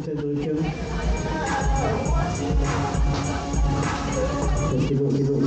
runterdrücken. Genug.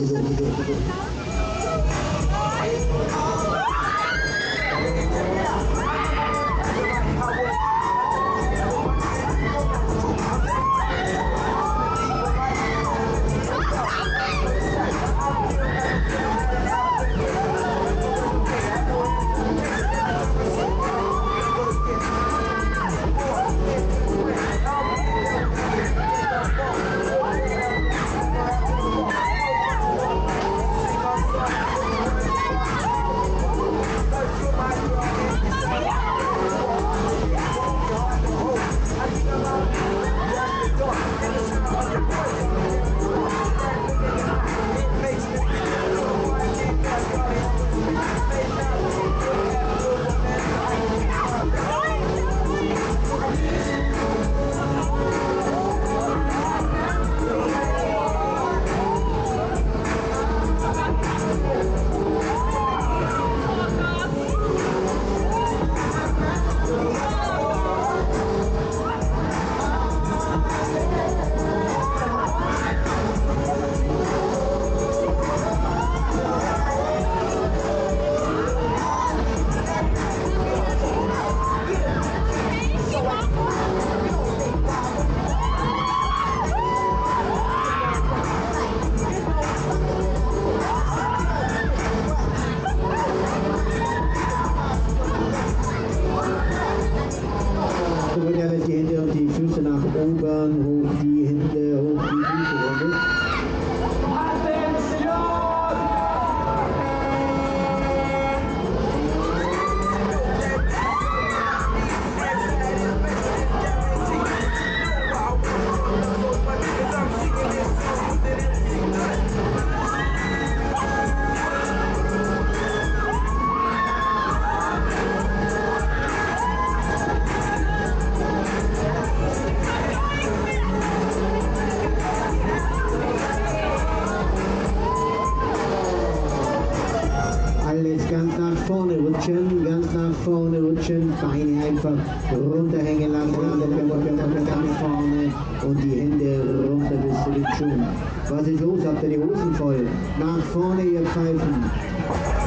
Die Hände und die Füße nach oben, hoch die Hände, hoch die Füße runter. Ganz nach vorne rutschen, Beine einfach runterhängen lassen, ganz vorne und die Hände runter bis zu den Schuhen. Was ist los? Habt ihr die Hosen voll? Nach vorne, ihr Pfeifen!